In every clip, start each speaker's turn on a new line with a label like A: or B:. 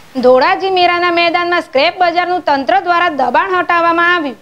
A: ધોરાજી મેળાના મેદાનમાં સ્ક્રેપ બજારનું તંત્ર દ્વારા દબાણ હટાવવામાં આવ્યું।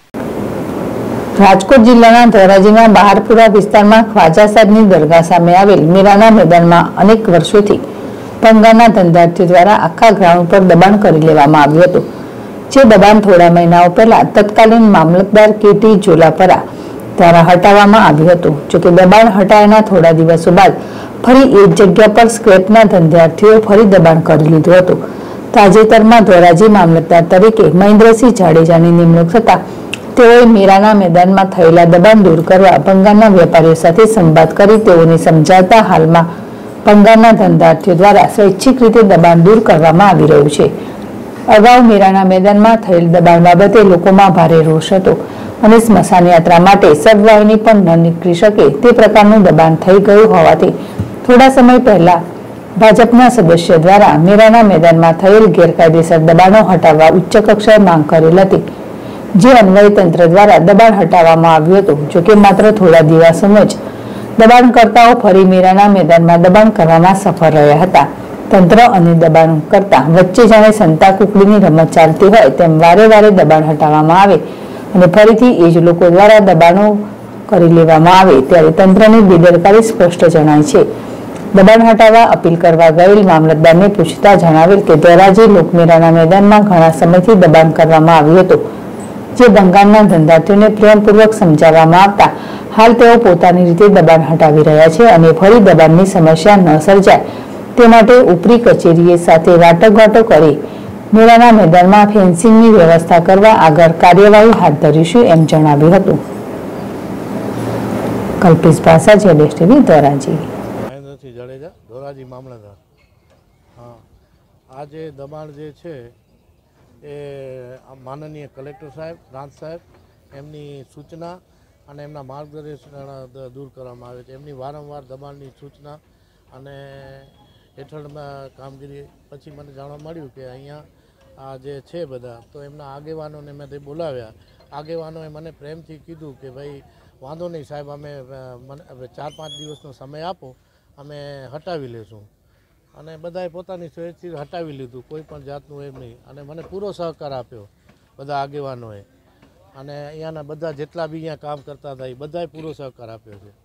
B: રાજકોટ જિલ્લાના ધોરાજીના બહારપુરા વિસ્તારમાં ખ્વાજા સાહેબની દરગાહ સામે આવેલ મેળાના મેદાનમાં અનેક વર્ષોથી ભંગારના ધંધાર્થીઓ દ્વારા આખા ગ્રાઉન્ડ પર દબાણ કરી લેવામાં આવ્યું હતું, જે દબાણ થોડા મહિનાઓ પહેલા તત્કાલીન મામલતદાર કેટી જોલાપરા દ્વારા હટાવવામાં આવ્યું હતું। જોકે દબાણ હટાયાના થોડા દિવસો બાદ ફરી એ જગ્યા પર સ્ક્રેપના ધંધાર્થીઓ ફરી દબાણ કરી લીધું હતું। તાજેતરમાં ધોરાજી મામલતદાર તરીકે મહેન્દ્રસિંહ જાડેજાની નિમણૂક થતા તેઓએ મેળાના મેદાનમાં થયેલા દબાણ દૂર કરવા ભંગારના વેપારીઓ સાથે સંવાદ કરી તેઓને સમજાવતા હાલમાં ભંગારના ધંધાર્થીઓ દ્વારા સ્વૈચ્છિક રીતે દબાણ દૂર કરવામાં આવી રહ્યું છે। અગાઉ મેળાના મેદાનમાં થયેલ દબાણ બાબતે લોકોમાં ભારે રોષ હતો અને સ્મશાન યાત્રા માટે સદવાહિની પણ ન નીકળી શકે તે પ્રકારનું દબાણ થઈ ગયું હોવાથી થોડા સમય પહેલા ભાજપના સદસ્ય દ્વારા મેળાના મેદાનમાં થયેલ ગેરકાયદેસર દબાણો હટાવવા ઉચ્ચ કક્ષાએ માંગ કરેલ હતી, જે અન્વયે તંત્ર દ્વારા દબાણ હટાવવામાં આવ્યું હતું। જોકે માત્ર થોડા દિવસોમાં જ દબાણકર્તાઓ ફરી મેળાના મેદાનમાં દબાણ કરવામાં સફળ રહ્યા હતા। તંત્ર અને દબાણ કરતા વચ્ચે જાણે સંતા કુકડીની રમત ચાલતી હોય તેમ વારે વારે દબાણ હટાવવામાં આવે અને ફરીથી એ જ લોકો દ્વારા દબાણો કરી લેવામાં આવે ત્યારે તંત્રની બેદરકારી સ્પષ્ટ જણાય છે। દબાણ હટાવવા અપીલ કરવા ગયેલ મામલતદારને પૂછતા જણાવેલ કે ધોરાજી લોકમેળાના મેદાનમાં ઘણા સમયથી દબાણ કરવામાં આવ્યું હતું, જે બંગાળના ધંધાર્થીઓને પ્રેમપૂર્વક સમજાવવામાં આવતા હાલ તેઓ પોતાની રીતે દબાણ હટાવી રહ્યા છે અને ફરી દબાણની સમસ્યા ન સર્જાય તે માટે ઉપરી કચેરીએ સાથે વાટાઘાટો કરી મેળાના મેદાનમાં ફેન્સિંગની વ્યવસ્થા કરવા આગળ કાર્યવાહી હાથ ધરીશું એમ જણાવ્યું હતું। કલ્પેશ ભાષા, જેડેશ ટીવી, ધોરાજી।
C: મહેન્દ્રસિંહ જાડેજા, ધોરાજી મામલતદાર। હા, આ જે દબાણ જે છે એ માનનીય કલેક્ટર સાહેબ, પ્રાંત સાહેબ એમની સૂચના અને એમના માર્ગદર્શન દૂર કરવામાં આવે છે। એમની વારંવાર દબાણની સૂચના અને હેઠળમાં કામગીરી પછી મને જાણવા મળ્યું કે અહીંયા આ જે છે બધા તો એમના આગેવાનોને મેં તે બોલાવ્યા। આગેવાનોએ મને પ્રેમથી કીધું કે ભાઈ વાંધો નહીં સાહેબ, અમે મને 4-5 દિવસનો સમય આપો, અમે હટાવી લેશું। અને બધાએ પોતાની સોચથી હટાવી લીધું, કોઈ પણ જાતનું એમ નહીં, અને મને પૂરો સહકાર આપ્યો બધા આગેવાનોએ, અને અહીંયાના બધા જેટલા બી અહીંયા કામ કરતા હતા એ બધાએ પૂરો સહકાર આપ્યો છે।